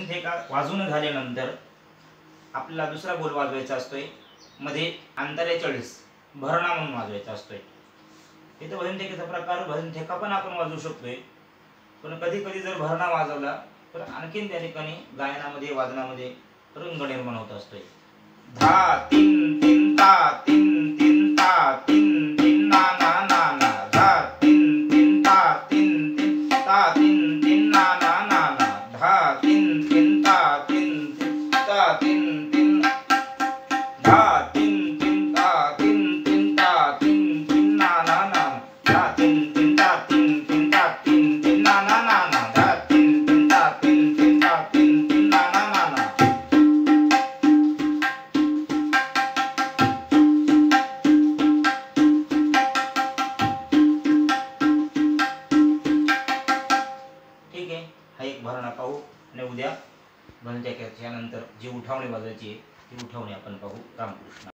भजन ठेका वाजून झाल्यानंतर आपल्याला दुसरा बोल वाजवायचा असतोय, मध्ये अंतरे 40 भरणा म्हणून वाजवायचा असतोय। इथं भजन ठेक्याचा प्रकार भजन ठेका पण आपण वाजवू शकतोय, पण कधी कधी जर भरणा वाजवला तर आणखीन त्या ठिकाणी गायनामध्ये वादनामध्ये रंग निर्माण होत असतोय। धा तीन तीन ता तीन तीन ता तीन तीन ना ना ना ना, धा तीन तीन ता तीन तीन ता तीन तीन ना ना ना ना, धा तीन तीन ता तीन तीन ता तीन तीन, धा तीन तीन ता तीन तीन ता तीन तीन ना ना ना, धा तीन तीन ता तीन तीन ता तीन तीन ना ना ना ना, धा तीन तीन ता तीन तीन ता तीन तीन ना ना ना ना। ठीक आहे, हा एक भरणा पाहू आणि उद्या भजन ठेक्याच्या नंतर जी उठावणी वाजवायची आहे ती उठावणी आपण पाहू। रामकृष्ण।